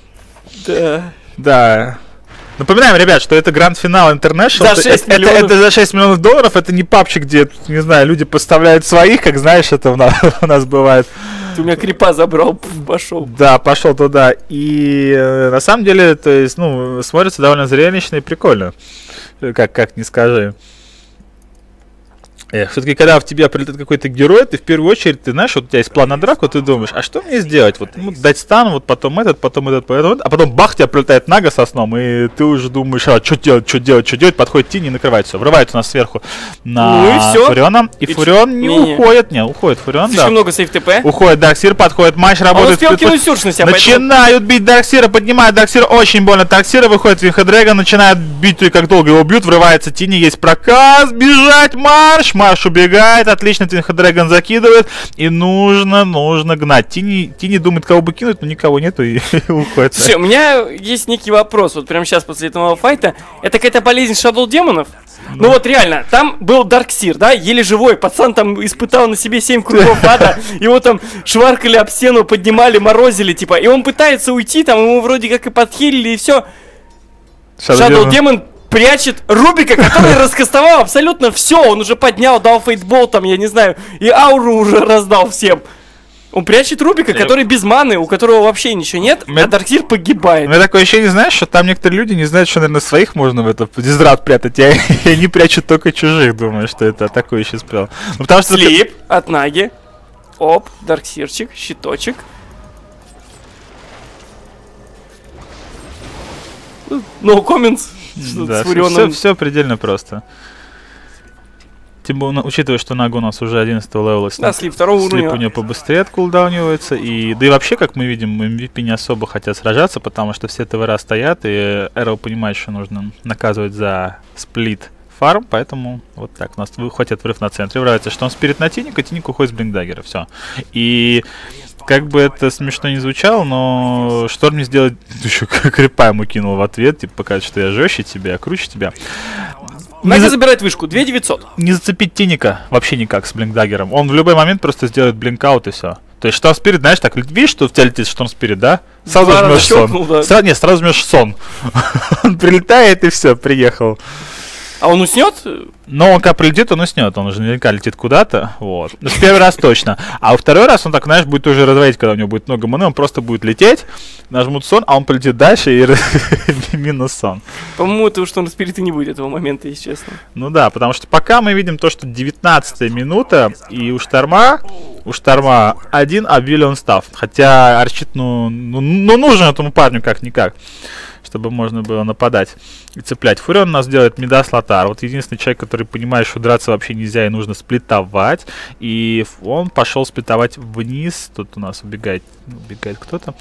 Да. Напоминаем, ребят, что это гранд-финал International. За 6 миллионов. Это за 6 миллионов долларов. Это не папчик, где, не знаю, люди поставляют своих, как знаешь, это у нас бывает. Ты у меня крипа забрал, пошел. Да, пошел туда. И на самом деле, то есть, ну, смотрится довольно зрелищно и прикольно. Как не скажи. Все-таки, когда в тебя прилетает какой-то герой, ты в первую очередь, ты знаешь, вот у тебя есть план на драку, ты думаешь, а что мне сделать? Вот дать стан, вот потом этот, а потом бах, тебя прилетает Нага со сном, и ты уже думаешь, а что делать, подходит Тини и накрывает все. Врывается у нас сверху на Фуриона, и Фурион уходит Фурион, слишком много сейф ТП. Уходит Дарксир, подходит матч, работает. Он успел кинуть сюрж на себя, начинают бить Дарксира, поднимают Дарксира, очень больно Дарксира, выходит Винхедрэгон, начинает бить, как долго его бьют, врывается Тини, есть проказ, бежать, Марш убегает, отлично, Твинхедрэгон закидывает, и нужно гнать. Тини думает, кого бы кинуть, но никого нету, и уходит. Слушай, у меня есть некий вопрос, вот прямо сейчас после этого файта, это какая-то болезнь Shadow демонов? Ну вот реально, там был Дарксир, да, еле живой, пацан там испытал на себе 7 кругов ада, его там шваркали об стену, поднимали, морозили, типа, и он пытается уйти, там ему вроде как и подхилили, и все. Shadow демон прячет Рубика, который раскастовал абсолютно все. Он уже поднял, дал фейтбол там, я не знаю, и ауру уже раздал всем. Он прячет Рубика, который без маны, у которого вообще ничего нет, а Дарксир погибает. У меня такое ощущение, знаешь, что там некоторые люди не знают, что, наверное, своих можно в это дизрат прятать, и они прячут только чужих, думаю, что это атакующий спел. Ну, потому что слип от Наги. Оп, Дарксирчик, щиточек. No comments. Да, все предельно просто. Тем более, учитывая, что Нага у нас уже 11 левела, да, слип второго уровня. Слип у нее побыстрее откулдаунивается. Да и вообще, как мы видим, MVP не особо хотят сражаться, потому что все ТВР стоят, и Arrow понимает, что нужно наказывать за сплит фарм, поэтому вот так у нас выходит врыв на центре, врывается Шторм Спирит на Тиника, Тиник уходит с Блинкдаггера, все. И как бы это смешно не звучало, но Шторм не сделает, еще крипа ему кинул в ответ, типа показывает, что я жестче тебя, круче тебя. Нага забирает вышку, 2900. Не зацепить Тиника вообще никак с Блинкдаггером. Он в любой момент просто сделает блинкаут и все. То есть Шторм Спирит, знаешь, так, видишь, что в тебя летит Шторм Спирит, да? Сразу жмешь сон. Да. Сразу жмешь сон. Он прилетает и все, приехал. А он уснет? Но он когда прилетит, он уснет. Он уже наверняка летит куда-то. Вот. Ну, в первый раз точно. А во второй раз он так, знаешь, будет уже разводить, когда у него будет много маны. Он просто будет лететь, нажмут сон, а он полетит дальше и минус сон. По-моему, это уж Шторм Спирит и не будет этого момента, если честно. Ну да, потому что пока мы видим то, что 19-я минута, и у Шторма один обвилен став. Хотя Арчит, ну нужен этому парню как-никак, чтобы можно было нападать и цеплять. Фурион у нас делает Мидас Лотар. Вот единственный человек, который понимает, что драться вообще нельзя и нужно сплитовать. И он пошел сплитовать вниз. Тут у нас убегает кто-то.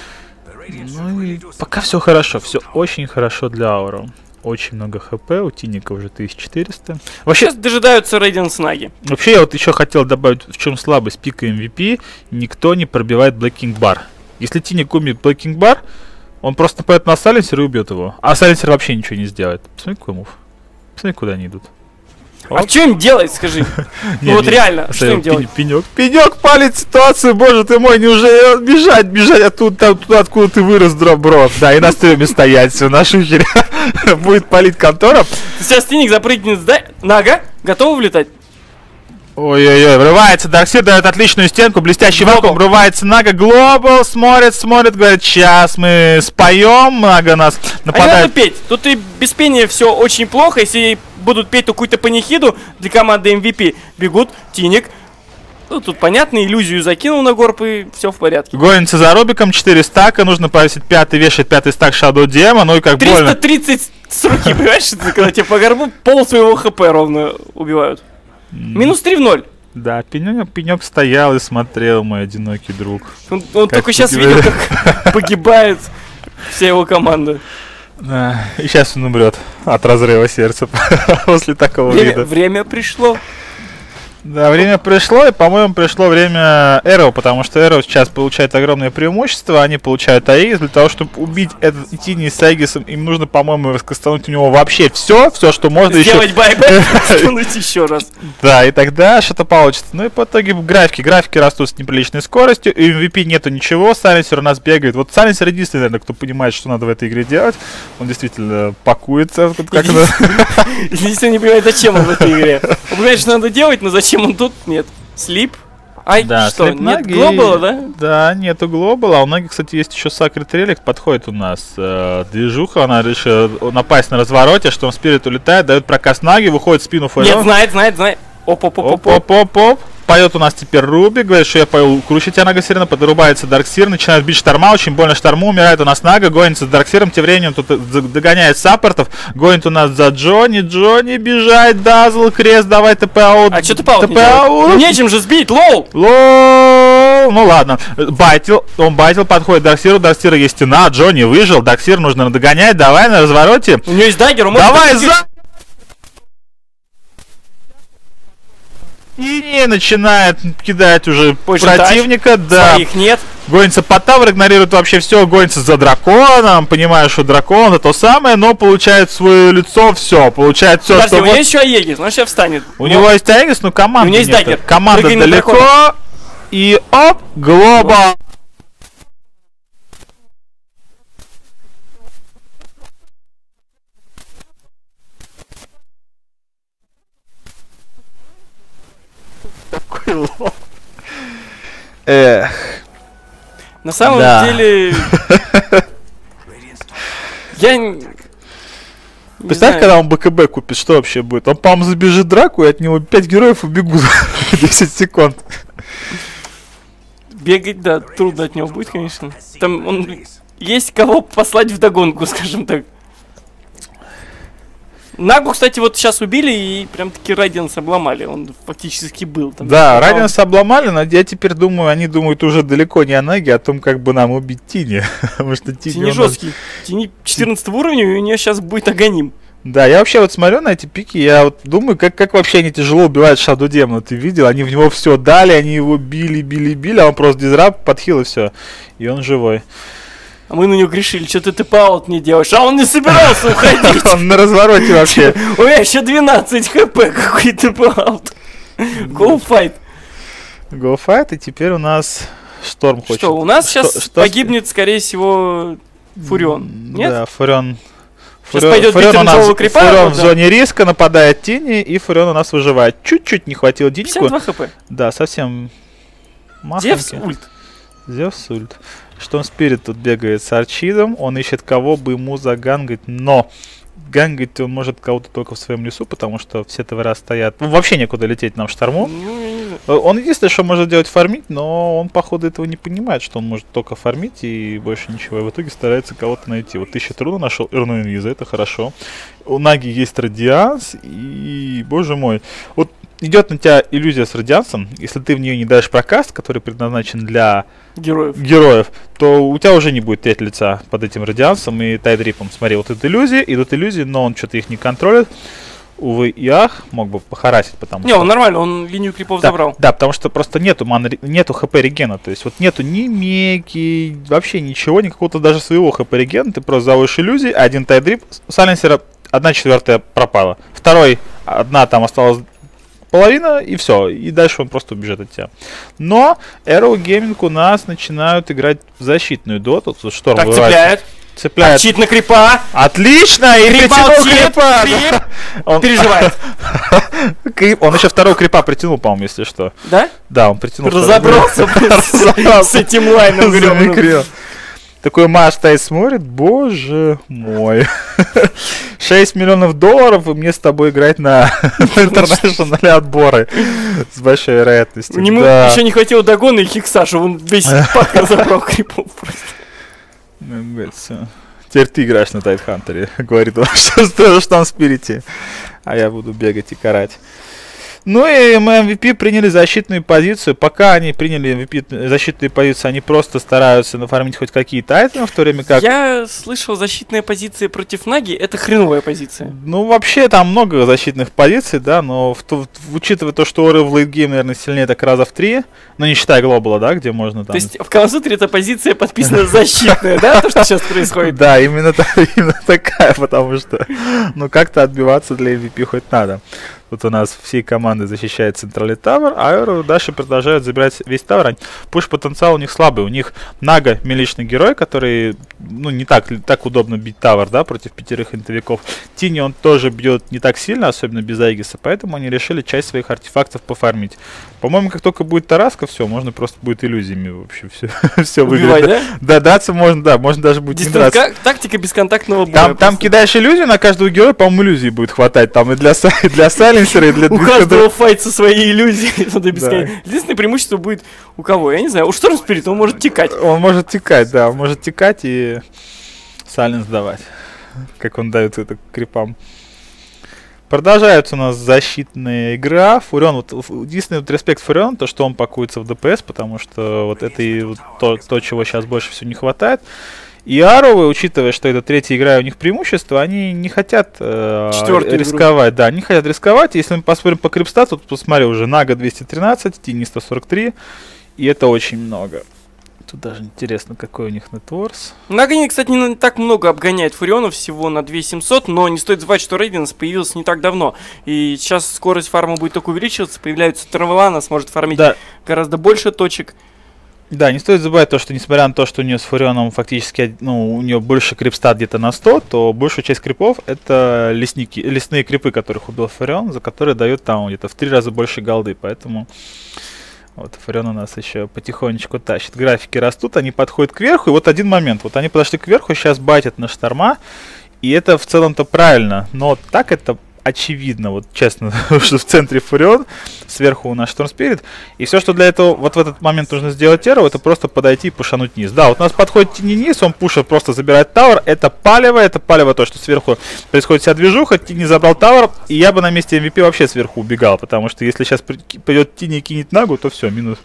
Ну и пока все хорошо. Все очень хорошо для Ауру. Очень много хп, у Тиника уже 1400. Вообще, сейчас дожидаются Рейденс Наги. Вообще, я вот еще хотел добавить, в чем слабость пика MVP. Никто не пробивает Блэкинг Бар. Если Тиник умеет Блэкинг Бар, он просто нападет на Сайленсера и убьет его. А Сайленсер вообще ничего не сделает. Посмотри, какой мув. Посмотри, куда они идут. А что им делать, скажи? Ну вот реально, что им делать? Пенек палит ситуацию, боже ты мой, неужели бежать оттуда, откуда ты вырос, бро. Да, и на стреме стоять, все, на шухере. Будет палить контора. Сейчас Тиник запрыгнет, да? Нага, готова влетать? Ой-ой-ой, врывается Дарксир, дает отличную стенку, блестящий вакуум, врывается Нага, Глобал, смотрит, говорит, сейчас мы споем, Нага нас нападает. А надо петь, тут и без пения все очень плохо, если будут петь какую-то панихиду для команды MVP, бегут, Тиник, Ну, тут понятно, иллюзию закинул на горб, и все в порядке. Гонится за Робиком, 4 стака, нужно повесить 5-й, вешать 5-й стак Shadow Demo, ну и как 330 с руки, понимаешь, когда тебе по горбу пол своего хп ровно убивают. Минус 3 в 0. Да, пенек стоял и смотрел, мой одинокий друг. Он только сейчас видел, как погибает вся его команда. Да, и сейчас он умрет от разрыва сердца после такого вида. Время пришло. Да, время пришло, и, по-моему, пришло время Arrow, потому что Arrow сейчас получает огромное преимущество, они получают Аегис. Для того, чтобы убить этот Тини с Аегисом, им нужно, по-моему, раскастануть у него вообще все, что можно еще. Сделать байбэк, раскастануть еще раз. Да, и тогда что-то получится. Ну и по итоге графики растут с неприличной скоростью, и в MVP нету ничего, Сайленсер у нас бегает. Вот Сайленсер единственный, наверное, кто понимает, что надо в этой игре делать. Он действительно пакуется. Единственное, не понимает, зачем он в этой игре. Он понимает, что надо делать, но зачем он тут? Нет. Слип? Ай, да, что, нет глобала, да? Да, нету глобала. А у многих, кстати, есть еще Sacred Relic, подходит у нас движуха, она решила напасть на развороте, что он спирит улетает, дает прокаст наги, выходит в спину Фарион. Нет, знает. Оп. Поет у нас теперь Руби, говорит, что я пою круче тебя, Нага Сирена, подрубается Дарксир, начинает бить Шторма, очень больно Шторму, умирает у нас Нага, гонится с Дарксиром, тем временем тут догоняет саппортов, гонит у нас за Джонни бежает, Дазл, Крест, давай ТП аут. А что ТП аут? Ну нечем же сбить, лоу! Ну ладно, он байтил, подходит к Дарксиру, Дарксира есть стена, Джонни выжил, Дарксир нужно догонять, давай на развороте. У него есть даггер, он может... Давай за... И начинает кидать уже противника, да. Своих нет. Гонится по тавр, игнорирует вообще все, гонится за драконом, понимаешь, что дракон это то самое, но получает свое лицо, все, получает все, подожди, что... у него есть еще Аегис, он сейчас встанет. У него есть Аегис, но команда у него есть нет. даггер. Команда далеко, и оп, глобал. Такой лох. Эх. На самом деле... Я... Представь, когда он БКБ купит, что вообще будет? Он, по-моему, забежит драку, и от него 5 героев убегут в 10 секунд. Бегать, да, трудно от него будет, конечно. Там он... Есть кого послать вдогонку, скажем так. Нагу, кстати, вот сейчас убили и прям таки Райденс обломали, он фактически был там. Да, Райденс обломали, но я теперь думаю, они думают уже далеко не о Наге, а о том, как бы нам убить Тини. Потому что Тини жесткий. Тини 14 уровня, и у нее сейчас будет Аганим. Да, я вообще вот смотрю на эти пики, я вот думаю, как вообще они тяжело убивают Shadow Demon. Ты видел, они в него все дали, они его били, а он просто дизрап, подхил и все. И он живой. А мы на него грешили, что ты ТП-аут не делаешь, а он не собирался уходить. Он на развороте вообще. У меня еще 12 хп, какой ТП-аут. Go fight. Go fight, и теперь у нас Шторм хочет. Что, у нас сейчас погибнет, скорее всего, Фурион, нет? Да, Фурион. Фурион в зоне риска, нападает Тини, и Фурион у нас выживает. Чуть-чуть не хватило Диньку. 52 хп. Да, совсем махонький. Зевс ульт. Что он Спирит тут бегает с Арчидом, он ищет кого бы ему загангать, но гангать он может кого-то только в своем лесу, потому что все ТВРа стоят. Ну, вообще некуда лететь нам в Шторму. Он единственное, что может делать, фармить, но он, походу, этого не понимает, что он может только фармить и больше ничего. И в итоге старается кого-то найти. Вот ищет руну, нашел Ирну Инвиза, это хорошо. У Наги есть Радианс, и, боже мой, вот идет на тебя иллюзия с Радиансом, если ты в нее не даешь прокаст, который предназначен для героев, то у тебя уже не будет треть лица под этим Радиансом и Тайдрипом. Смотри, вот идут иллюзии, но он что-то их не контролит. Увы и ах, мог бы похарасить, потому что... Не, он нормально, он линию крипов забрал. Да, потому что просто нету хп регена, то есть вот нету ни меки, вообще ничего, никакого-то даже своего хп регена, ты просто заводишь иллюзии, один тайдрип, Сайленсера 1/4 пропала, второй, одна там осталась половина, и все, и дальше он просто убежит от тебя. Но Arrow Gaming у нас начинают играть в защитную доту, тут Шторм так цепляет. Отчит на крипа. Отлично! И притянул крипа! Он переживает. Он еще второго крипа притянул, по-моему, если что. Да? Да, он притянул. Разобрался с этим лайном гребаным. Такой Маш стоит, смотрит, боже мой. 6 миллионов долларов, и мне с тобой играть на интернешнале отборы. С большой вероятностью. Ему еще не хватило догона и хиксажа, он весь пак разобрал крипов просто. Теперь ты играешь на Тайтхантере, говорит он, что там спирите. А я буду бегать и карать. Ну и мы MVP приняли защитную позицию. Пока они приняли MVP защитную позицию, они просто стараются нафармить хоть какие-то айтемы, в то время как... Я слышал, защитная позиция против Наги — это хреновая позиция. Ну, вообще, там много защитных позиций, да, но учитывая то, что Орел в лейтгейм, наверное, сильнее так раза в 3, но не считая глобала, да, где можно там... То есть в Камасутре эта позиция подписана защитная, да, то, что сейчас происходит? Да, именно такая, потому что, ну, как-то отбиваться для MVP хоть надо. Тут у нас всей команды защищает центральный тавер, а Аэро дальше продолжают забирать весь тавер. Пуш-потенциал у них слабый. У них Нага миличный герой, который, ну, не так удобно бить тавер, да, против 5 интовиков. Тини он тоже бьет не так сильно, особенно без Айгиса, поэтому они решили часть своих артефактов пофармить. По-моему, как только будет Тараска, все, можно просто будет иллюзиями вообще все выиграть. Да? Да, драться можно, да, можно даже будет не драться. Тактика бесконтактного боя. Там кидаешь иллюзию, на каждого героя, по-моему, иллюзии будет хватать. Там и для сайленсера, и для... У каждого файт со своей иллюзией. Единственное преимущество будет у кого? Я не знаю. У Шторм Спирит он может текать. Он может текать, да. Он может текать и сайленс давать. Как он дает это крипам. Продолжается у нас защитная игра. Фурион, вот единственный вот респект Фурион, то, что он пакуется в ДПС, потому что вот это и вот то, чего сейчас больше всего не хватает. И Аровы, учитывая, что это третья игра, у них преимущество, они не хотят рисковать. Да, не хотят рисковать. Если мы посмотрим по крипстату, то посмотри, уже Нага 213, Тини 143, и это очень много. Тут даже интересно, какой у них нетворс. Нага, кстати, не так много обгоняет Фурионов, всего на 2700, но не стоит забывать, что Рейденс появился не так давно. И сейчас скорость фарма будет только увеличиваться, появляются Травелана, сможет фармить гораздо больше точек. Да, не стоит забывать то, что несмотря на то, что у нее с Фурионом фактически, ну, у нее больше крипстат где-то на 100, то большую часть крипов это лесные крипы, которых убил Фурион, за которые дают там где-то в 3 раза больше голды, поэтому... Вот, Фурион у нас еще потихонечку тащит. Графики растут, они подходят кверху. И вот один момент. Вот они подошли кверху, сейчас байтят на шторма. И это в целом-то правильно. Но так это очевидно, вот честно, что в центре Фурион, сверху у нас Шторм Спирит. И все, что для этого вот в этот момент нужно сделать Эро, это просто подойти и пушануть вниз. Да, вот у нас подходит Тини низ, он пушит, просто забирает тавер. Это палево то, что сверху происходит вся движуха. Тини забрал тавер, и я бы на месте MVP вообще сверху убегал, потому что если сейчас придет Тини и кинет Нагу, то все, минус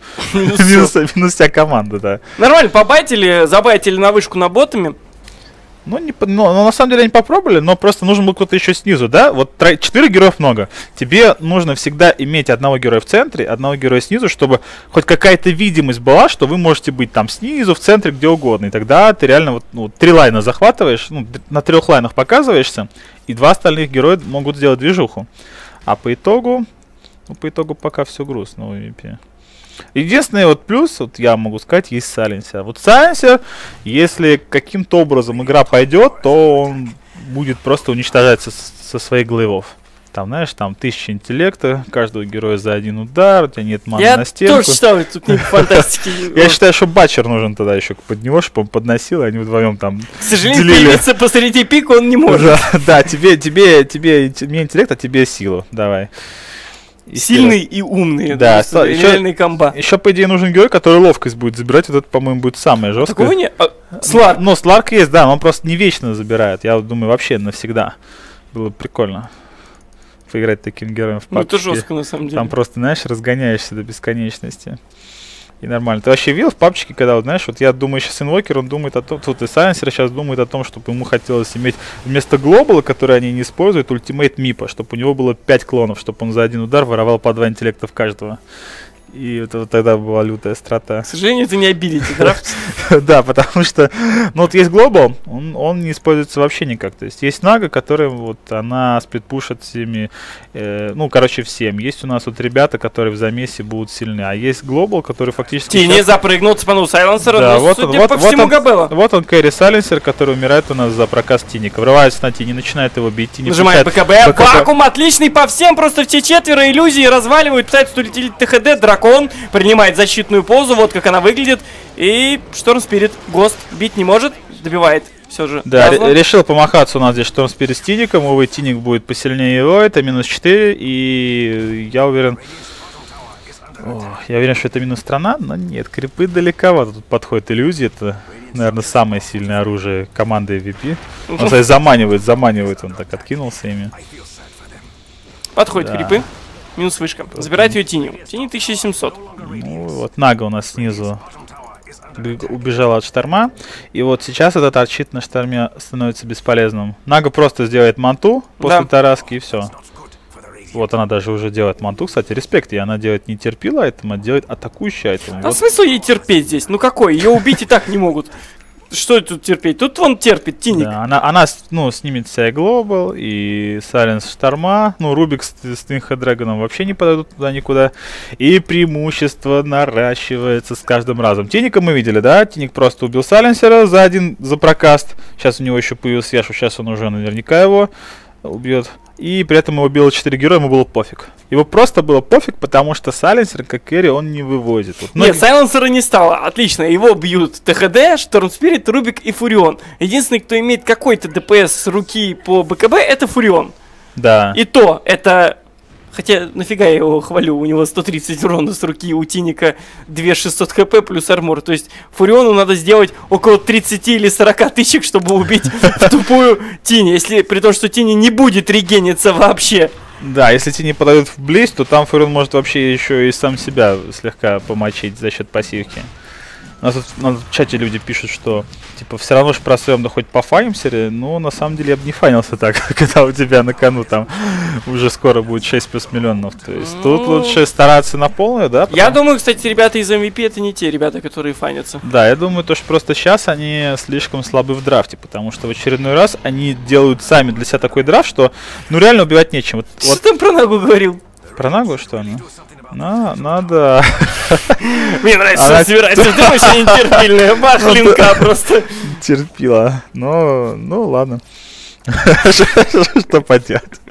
вся команда, да. Нормально, побайтили, забайтили на вышку на ботами. Ну, на самом деле они попробовали, но просто нужен был кто-то еще снизу, да? Вот 4 героев много. Тебе нужно всегда иметь одного героя в центре, одного героя снизу, чтобы хоть какая-то видимость была, что вы можете быть там снизу, в центре, где угодно. И тогда ты реально вот 3 лайна захватываешь, ну, на 3 лайнах показываешься, и 2 остальных героя могут сделать движуху. А по итогу пока все грустно у MVP. Единственный вот плюс, вот я могу сказать, есть сайленсер. Вот сайленсер, если каким-то образом игра пойдет, то он будет просто уничтожаться со своих глейвов. Там, знаешь, там 1000 интеллекта, каждого героя за 1 удар, у тебя нет маны на стенку. Я тоже считаю, тут не фантастики. Я считаю, что батчер нужен тогда еще под него, чтобы он подносил, и они вдвоем там делили. К сожалению, появиться посреди пика он не может. Да, мне интеллект, а тебе силу, давай. Сильный и умный. Да, реальный комба. Еще, по идее, нужен герой, который ловкость будет забирать. Вот это, по-моему, будет самое жесткое. Такого не... Сларк. Ну, Сларк есть, да, но он просто не вечно забирает. Я думаю, вообще навсегда. Было прикольно поиграть таким героем в папке. Ну, это жестко, на самом деле. Там просто, знаешь, разгоняешься до бесконечности. И нормально. Ты вообще видел в папчике, когда, вот, знаешь, вот я думаю, сейчас инвокер, он думает о том, тут и сайленсер сейчас думает о том, чтобы ему хотелось иметь вместо глобала, который они не используют, ультимейт мипа, чтобы у него было 5 клонов, чтобы он за 1 удар воровал по 2 интеллекта в каждого. И это вот тогда была лютая страта. К сожалению, это не абилити драфт. Да, потому что, ну вот есть глобал, он не используется вообще никак. То есть есть Нага, которая вот она сплитпушит всеми, ну короче всем. Есть у нас вот ребята, которые в замесе будут сильны, а есть глобал, который фактически... Тини запрыгнул цепанул сайленсера, да, но судя по всему Габела. Вот он кэрри сайленсер, который умирает у нас за проказ Тини. Врывается на Тини, начинает его бить. Тини нажимает БКБ, вакуум отличный по всем, просто все 4 иллюзии разваливают, пытаются улететь ТХД, дракон дракон, принимает защитную позу, вот как она выглядит. И Шторм Спирит Гост бить не может, добивает все же. Да, решил помахаться у нас здесь Шторм Спирит с Тиником. Увы, Тиник будет посильнее его, это минус 4. И я уверен... я уверен, что это минус страна, но нет, крипы далековато. Тут подходит иллюзия, это, наверное, самое сильное оружие команды MVP. Он, кстати, заманивает, он так откинулся ими. Подходит крипы, минус вышка. Забирает ее Тини. Тини 1700. Ну, вот Нага у нас снизу убежала от шторма. И вот сейчас этот арчит на шторме становится бесполезным. Нага просто сделает манту после тараски и все. Вот она даже уже делает манту. Кстати, респект ей. Она делает не терпила айтем, а делает атакующий айтем. А вот. Смысл ей терпеть здесь? Ну какой? Ее убить и так не могут. Что тут терпеть? Тут он терпит, Тиник. Да, она снимет себя и Глобал, и Сайленс Шторма. Ну, Рубик с Твинха Дрэгоном вообще не подойдут туда никуда. И преимущество наращивается с каждым разом. Тиника мы видели, да? Тиник просто убил Сайленсера за прокаст. Сейчас у него еще появился Яшу, сейчас он уже наверняка его убьет. И при этом его било 4 героя, ему было пофиг. Его просто было пофиг, потому что Сайленсер, как керри, он не вывозит. Вот, нет, Сайленсера не стало. Отлично. Его бьют ТХД, Шторм Спирит, Рубик и Фурион. Единственный, кто имеет какой-то ДПС с руки по БКБ, это Фурион. Да. И то, это... Хотя, нафига я его хвалю, у него 130 урона с руки, у Тиника 2600 хп плюс армор. То есть Фуриону надо сделать около 30 или 40 тысяч, чтобы убить в тупую Тини. Если при том, что Тини не будет регениться вообще. Да, если Тини подойдут вблизь, то там Фурион может вообще еще и сам себя слегка помочить за счет пассивки. У нас тут в чате люди пишут, что типа все равно же просрем, да хоть пофанимся, но на самом деле я бы не фанился так, когда у тебя на кону там уже скоро будет 6 плюс миллионов. То есть тут лучше стараться на полную, да? Я думаю, кстати, ребята из MVP это не те ребята, которые фанятся. Да, я думаю, то, что просто сейчас они слишком слабы в драфте, потому что в очередной раз они делают сами для себя такой драфт, что ну реально убивать нечем. Что ты про Нагу говорил? Про Нагу что ли? Надо. Мне нравится, собирается. Ты очень нетерпильная. Бах, линка просто. Терпила. Ну ладно. Что поделать.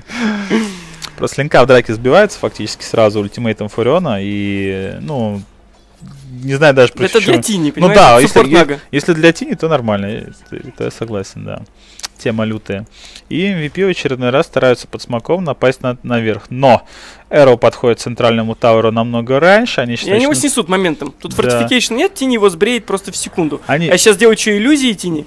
Просто линка в драке сбивается фактически сразу ультимейтом Фуриона. И, ну, не знаю даже почему. Это для Тини, понимаешь? Ну да, если для Тини, то нормально. Это я согласен, да. Тема лютая. И MVP в очередной раз стараются под смоком напасть наверх. Но Эро подходит к центральному тауру намного раньше. Они его снесут моментом. Тут фортификейшн нет, Тини его сбреет просто в секунду. А сейчас делают что, иллюзии Тини?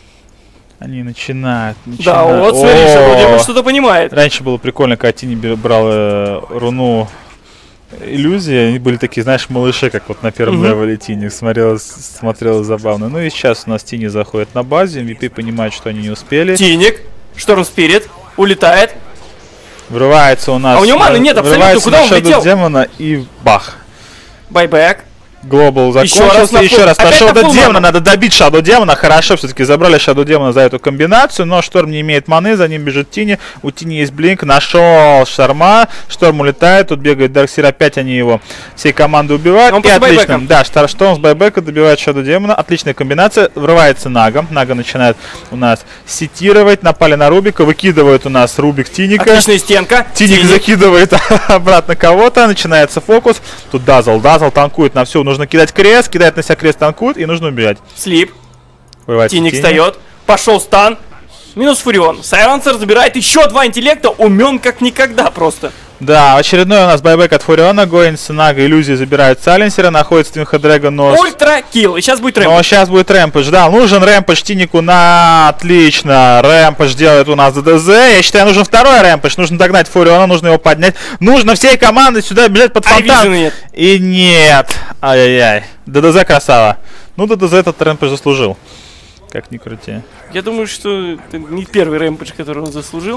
Они начинают. Да, вот смотри, Шадоу что-то понимает. Раньше было прикольно, когда Тини брал руну иллюзии, они были такие, знаешь, малыши, как вот на первом левеле Тини, смотрелось забавно. Ну и сейчас у нас Тини заходит на базе, MVP понимает, что они не успели. Тиник, Шторм Спирит, улетает. Врывается у нас... А у него маны нет абсолютно, куда он летел? Демона и бах. Байбэк. Глобал закончился, еще раз пошел до демона, надо добить Shadow демона, хорошо, все-таки забрали Shadow демона за эту комбинацию, но Шторм не имеет маны, за ним бежит Тини, у Тини есть блинк, нашел Шторма, Шторм улетает, тут бегает Дарксир, опять они его всей командой убивают, и отлично, да, Шторм с байбека добивает Shadow демона, отличная комбинация, врывается Нага, Нага начинает у нас сетировать, напали на Рубика, выкидывает у нас Рубик Тиника, отличная стенка, Тиник закидывает обратно кого-то, начинается фокус, тут Дазл танкует на всю, нужно кидать крест, кидает на себя крест, танкует, и нужно убивать. Слип. Тиник встает. Пошел стан. Минус Фурион. Сайленсер забирает еще 2 интеллекта. Умен как никогда просто. Да, очередной у нас байбек от Фуриона. Гоинс, Нага, иллюзии забирают Сайленсера. Находится Твинха Дрэгон, но... Ультра килл. И сейчас будет рэмпэдж. Но сейчас будет рэмпэдж, да. Нужен рэмпэдж Тинику на... Отлично. Рэмпэдж делает у нас ДДЗ. Я считаю, нужен второй рэмпэдж. Нужно догнать Фуриона, нужно его поднять. Нужно всей командой сюда бежать под фонтан. Нет. И нет. Ай-яй-яй. ДДЗ красава. Ну, ДДЗ этот рэмпэдж заслужил. Как ни крути. Я думаю, что это не первый рэмпэдж, который он заслужил.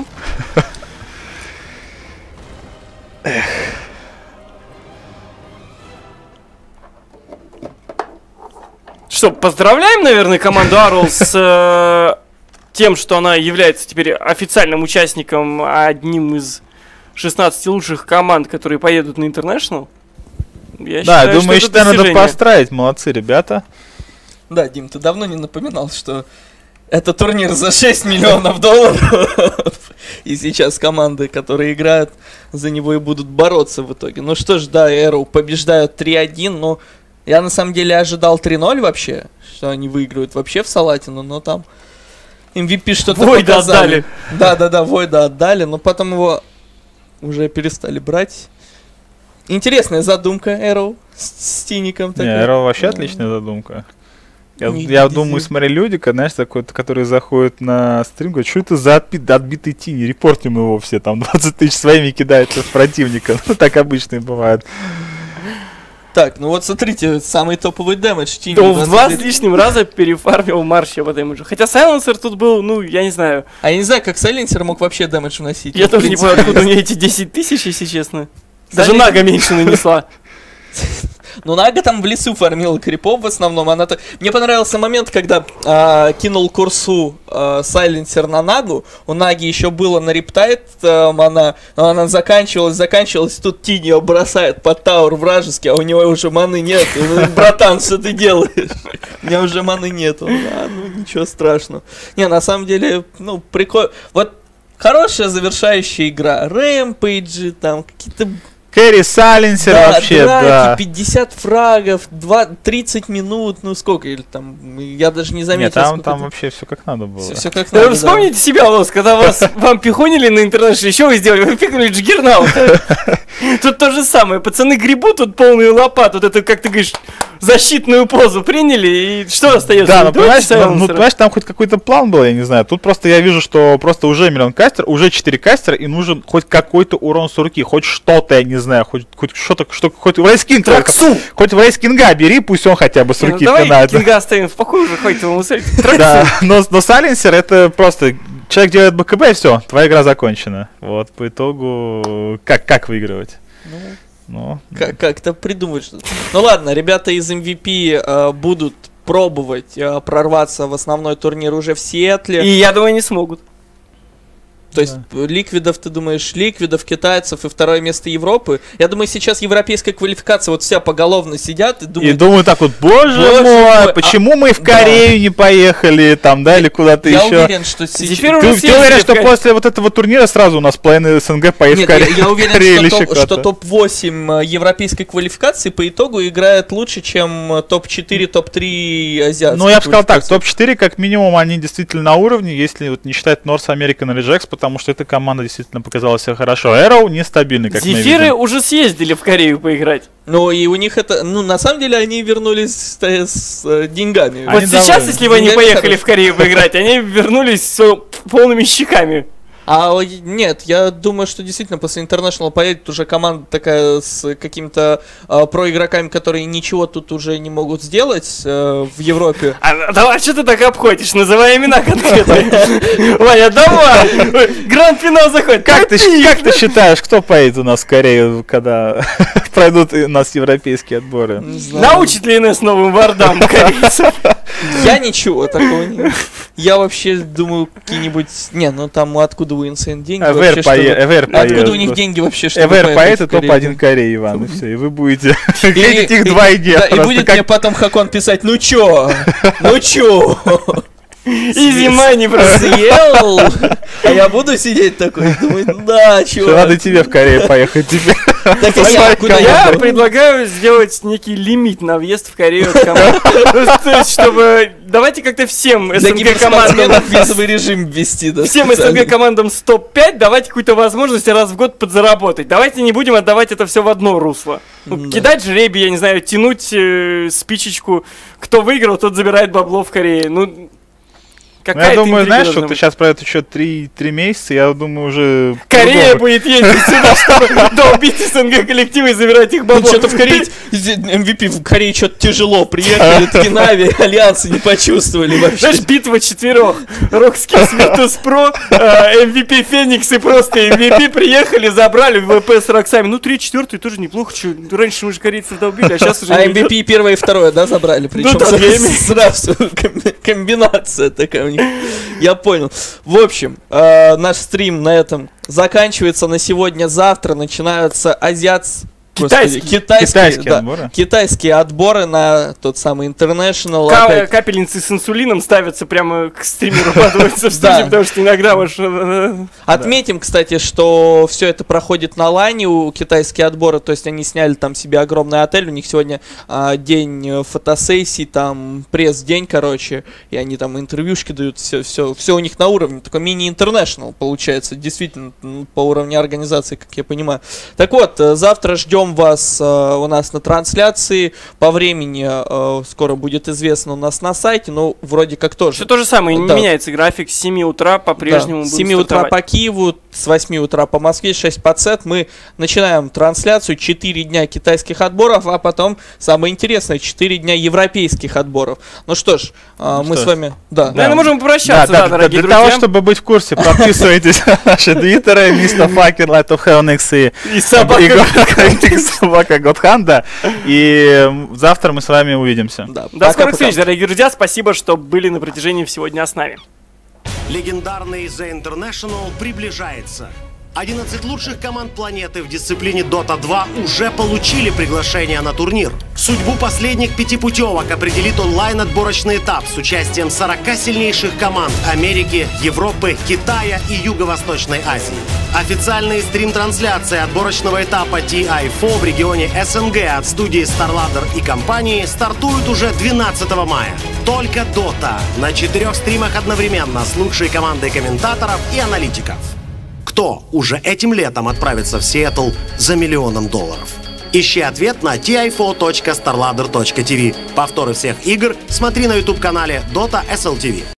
Что, поздравляем, наверное, команду Арл с тем, что она является теперь официальным участником, одним из 16 лучших команд, которые поедут на International. Я считаю, думаю, еще надо построить. Молодцы, ребята. Да, Дим, ты давно не напоминал, что Это турнир за 6 миллионов долларов. И сейчас команды, которые играют за него, и будут бороться в итоге. Ну что ж, да, Arrow побеждают 3-1, но я на самом деле ожидал 3-0 вообще, что они выиграют вообще в Салатину, но там MVP что-то показали. Да, Войда отдали, но потом его уже перестали брать. Интересная задумка Arrow с Тиником. Не, Arrow вообще отличная задумка. Я думаю, смотри, люди, знаешь, которые заходят на стрим, говорят, что это за отбитый Тини, репортим его все, там 20 тысяч своими кидаются в противника. Ну, так обычно и бывает. Так, ну вот смотрите, самый топовый дэмэдж Тини. Он в 2 с лишним раза перефармил Марши по дэмэджу. Хотя Сайленсер тут был, ну, я не знаю. А я не знаю, как Сайленсер мог вообще дэмэдж вносить. Я тоже не понимаю, откуда у нее эти 10 тысяч, если честно. Даже Нага меньше нанесла. Ну, Нага там в лесу фармила крипов в основном. Мне понравился момент, когда кинул курсу Сайленсер на Нагу. У Наги еще было на рептайт мана, но она заканчивалась. Тут Тини ее бросает под тауэр вражеский, а у него уже маны нет. Братан, что ты делаешь? У меня уже маны нет. Ну, ничего страшного. Не, на самом деле, ну, прикольно. Вот хорошая завершающая игра. Рэмпейджи, там какие-то... Кэрри Сайленсер вообще, драки, да. 50 фрагов, 30 минут, ну сколько, или там, я даже не заметил. Нет, там вообще все как надо было. Все как надо, вспомните себя, Лос, когда вам пихонили на интернете, что вы сделали? Вы пикнули Джиггернаут. Тут то же самое, пацаны гребут, тут полную лопату, вот это, как ты говоришь, защитную позу приняли, и что остается? Да, ну понимаешь, там хоть какой-то план был, я не знаю. Тут просто я вижу, что просто уже миллион кастер, уже 4 кастера, и нужен хоть какой-то урон с руки, хоть что-то, я не знаю, хоть что-то, хоть Вайскинг, хоть Вайскинга бери, пусть он хотя бы с руки пинает. Давай Кинга оставим в покое уже, хватит его усадить. Да, но Сайленсер это просто... Человек делает БКБ, и все, твоя игра закончена. Вот, по итогу, как выигрывать? Как-то придумать что-то. Ну ладно, ребята из MVP будут пробовать прорваться в основной турнир уже в Сиэтле. И я думаю, не смогут. То есть ликвидов, ты думаешь, ликвидов, китайцев и второе место Европы? Я думаю, сейчас европейская квалификация вот вся поголовно сидят и думают... И думаю так вот, боже мой, почему мы в Корею не поехали, там, да, или куда-то еще? Я уверен, что сейчас... Ты уверен, что после вот этого турнира сразу у нас половина СНГ поедет в Корею? Нет, я уверен, что топ-8 европейской квалификации по итогу играет лучше, чем топ-4, топ-3 азиатской. Ну, я бы сказал так, топ-4 как минимум они действительно на уровне, если вот не считать North American Rejects, потому что эта команда действительно показала себя хорошо. Arrow нестабильный, как мы видим. Зефиры уже съездили в Корею поиграть. Ну и у них это, ну на самом деле они вернулись с деньгами. Вот сейчас, если бы они поехали в Корею поиграть, они вернулись с полными щеками. А нет, я думаю, что действительно после International поедет уже команда такая с какими-то проигроками, которые ничего тут уже не могут сделать в Европе. Давай, что ты так обходишь? Называй имена конкретно. Ваня, давай! Гранд-финал заходит. Как ты считаешь, кто поедет у нас в Корею, когда пройдут у нас европейские отборы? Научит ли нас новым вардам корейцев? Я ничего такого не... Я вообще думаю, какие-нибудь... Не, ну там откуда у Insane деньги вообще, чтобы... Откуда у них деньги вообще, чтобы поехать поедет, и топ-1 Кореи, Иван, и все, и вы будете видеть их 2 дня. И будет мне потом Хакон писать, ну чё? И зима не съел, а я буду сидеть такой, думать, да, чего. Надо тебе в Корею поехать теперь. Я предлагаю сделать некий лимит на въезд в Корею. То есть, чтобы... Давайте как-то всем СНГ командам... визовый режим ввести. Всем СНГ командам с топ-5 давайте какую-то возможность раз в год подзаработать. Давайте не будем отдавать это все в одно русло. Кидать жребий, я не знаю, тянуть спичечку. Кто выиграл, тот забирает бабло в Корее. Я думаю, знаешь, что ты сейчас пройдет еще 3 месяца, я думаю, уже... Корея будет ездить сюда, чтобы долбить СНГ коллективы и забирать их бабло. Что-то в Корее, MVP в Корее что-то тяжело. Приехали, таки Нави, Альянсы не почувствовали вообще. Знаешь, битва 4. Rockskills, Virtus.pro, MVP Феникс и просто MVP приехали, забрали ВП с Роксами. 3-4 тоже неплохо. Раньше мы же корейцев долбили, а сейчас уже... А MVP 1 и 2, да, забрали? Причем сразу комбинация такая у них. Я понял. В общем, наш стрим на этом заканчивается на сегодня. Завтра начинаются Китайские отборы на тот самый International. Капельницы с инсулином ставятся прямо к стримеру, подводятся в студию, потому что иногда Отметим, кстати, что все это проходит на лайне у китайские отборы, то есть они сняли там себе огромный отель, у них сегодня день фотосессий, там пресс-день, короче, и они там интервьюшки дают, все у них на уровне, такой мини-интернешнл получается, действительно, по уровню организации, как я понимаю. Так вот, завтра ждем вас у нас на трансляции, по времени скоро будет известно у нас на сайте, но вроде как тоже. Все то же самое, не меняется график, с 7 утра по-прежнему с 7 утра по Киеву, с 8 утра по Москве, 6 по ЦЭТ. Мы начинаем трансляцию, 4 дня китайских отборов, а потом самое интересное, 4 дня европейских отборов. Ну что ж, мы с вами... Наверное, можем попрощаться, дорогие друзья. Для того, чтобы быть в курсе, подписывайтесь на наши твиттеры, Mr. Fucker, Light of Hell и Собака Godhand, и завтра мы с вами увидимся. До скорых встреч, дорогие друзья, спасибо, что были на протяжении всего дня с нами. Легендарный The International приближается. 11 лучших команд планеты в дисциплине Dota 2 уже получили приглашение на турнир. Судьбу последних 5 путевок определит онлайн-отборочный этап с участием 40 сильнейших команд Америки, Европы, Китая и Юго-Восточной Азии. Официальные стрим-трансляции отборочного этапа TI4 в регионе СНГ от студии StarLadder и компании стартуют уже 12 мая. Только Dota на 4 стримах одновременно с лучшей командой комментаторов и аналитиков. Кто уже этим летом отправится в Сиэтл за $1 миллион? Ищи ответ на ti4.starladder.tv. Повторы всех игр смотри на YouTube-канале Dota SLTV.